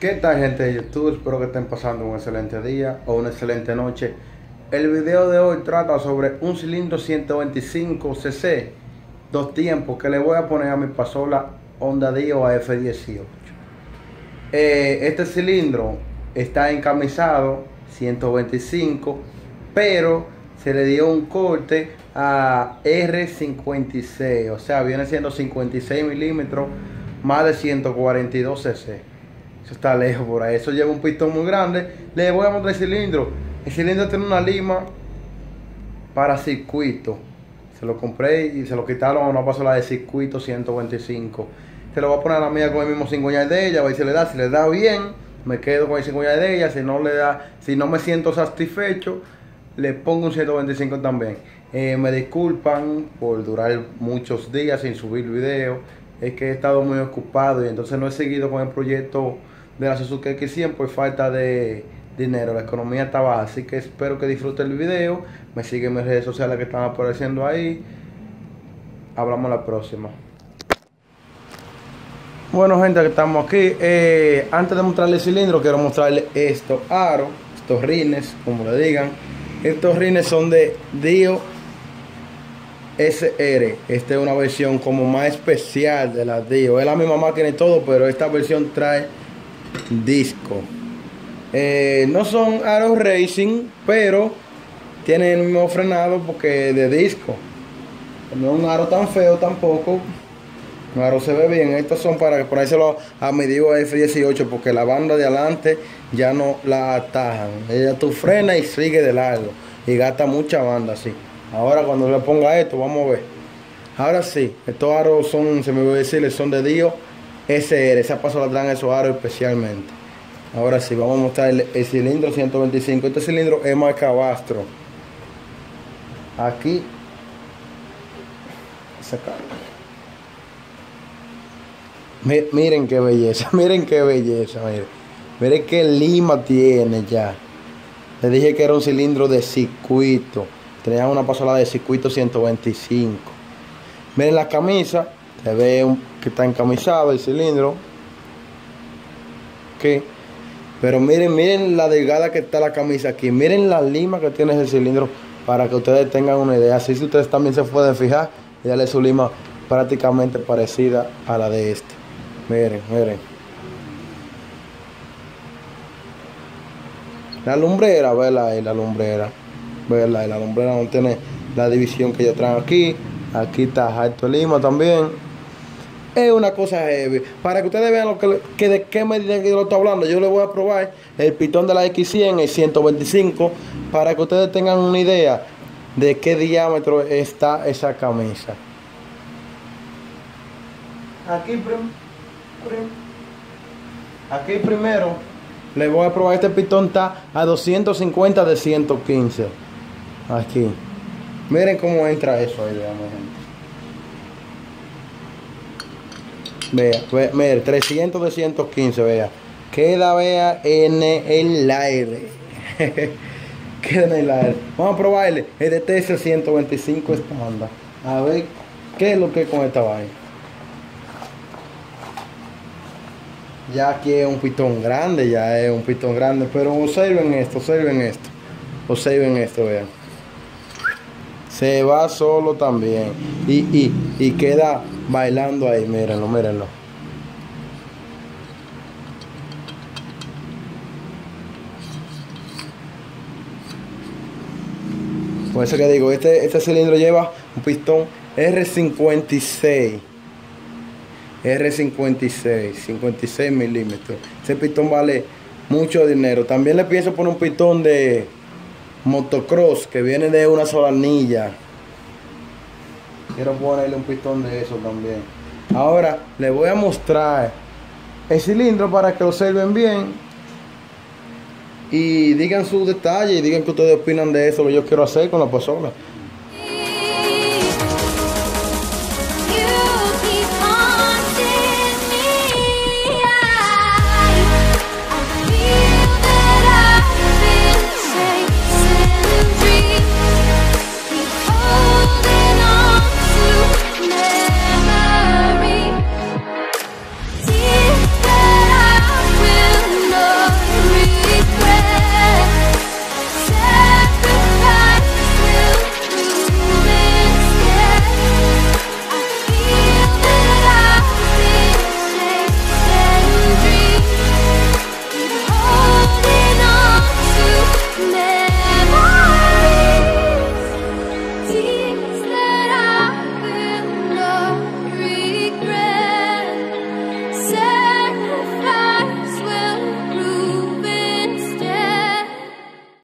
¿Qué tal, gente de YouTube? Espero que estén pasando un excelente día o una excelente noche. El video de hoy trata sobre un cilindro 125cc, dos tiempos, que le voy a poner a mi pasola Honda Dio AF18. Este cilindro está encamisado 125, pero se le dio un corte a R56, o sea, viene siendo 56 milímetros más de 142cc. Eso está lejos por ahí. Eso lleva un pistón muy grande. Le voy a mostrar el cilindro. El cilindro tiene una lima para circuito. Se lo compré y se lo quitaron a una pasola de circuito 125. Se lo voy a poner a la mía con el mismo cigüeñal de ella. A ver si le da. Si le da bien, me quedo con el cigüeñal de ella. Si no le da, si no me siento satisfecho, le pongo un 125 también. Me disculpan por durar muchos días sin subir video. Es que he estado muy ocupado y entonces no he seguido con el proyecto de la Suzuki X100 por falta de dinero. La economía está baja, así que espero que disfruten el video. Me siguen en mis redes sociales que están apareciendo ahí. Hablamos la próxima. Bueno, gente, que estamos aquí. Antes de mostrarle el cilindro, quiero mostrarle estos aros, estos rines, como le digan. Estos rines son de Dio SR. Esta es una versión como más especial de la Dio. Es la misma máquina y todo, pero esta versión trae disco. No son aros racing, pero tienen el mismo frenado porque es de disco. No es un aro tan feo tampoco. Un aro se ve bien. Estos son para ponérselo a mi Dio F18, porque la banda de adelante ya no la atajan. Ella tú frenas y sigue de largo y gasta mucha banda así. Ahora cuando le ponga esto, vamos a ver. Ahora sí, estos aros son, se me va a decir, son de Dio SR. Esa pasola traen esos aros especialmente. Ahora sí, vamos a mostrar el cilindro 125. Este cilindro es marca Bastro. Aquí sacar. Miren qué belleza, miren qué belleza, miren qué lima tiene ya. Les dije que era un cilindro de circuito. Tenía una pasola de circuito 125. Miren la camisa. Se ve que está encamisado el cilindro. ¿Qué? Pero miren la delgada que está la camisa aquí. Miren la lima que tiene ese cilindro, para que ustedes tengan una idea. Así si ustedes también se pueden fijar y darle su lima prácticamente parecida a la de este. Miren. La lumbrera, ¿verdad? La lumbrera. ¿Verdad? La lumbrera no tiene la división que ellos traen aquí. Aquí está alto lima también. Es una cosa heavy. Para que ustedes vean de qué medida que yo lo estoy hablando, yo les voy a probar el pitón de la X100, el 125, para que ustedes tengan una idea de qué diámetro está esa camisa. Aquí primero les voy a probar. Este pitón está a 250 de 115. Aquí. Miren cómo entra eso ahí, veamos, gente. Vea, mire, 300 de 115, vea. Queda, vea, en el aire. Queda en el aire. Vamos a probarle el de TS 125 estándar. A ver qué es lo que es con esta vaina. Ya aquí es un pitón grande, pero observen esto, vean. Se va solo también y queda bailando ahí, mírenlo. Por eso que digo, este cilindro lleva un pistón R56, 56 milímetros. Ese pistón vale mucho dinero. También le pienso poner un pistón de motocross que viene de una sola anilla. Quiero ponerle un pistón de eso también. Ahora les voy a mostrar el cilindro para que lo observen bien y digan sus detalles y digan que ustedes opinan de eso, lo que yo quiero hacer con la pasola.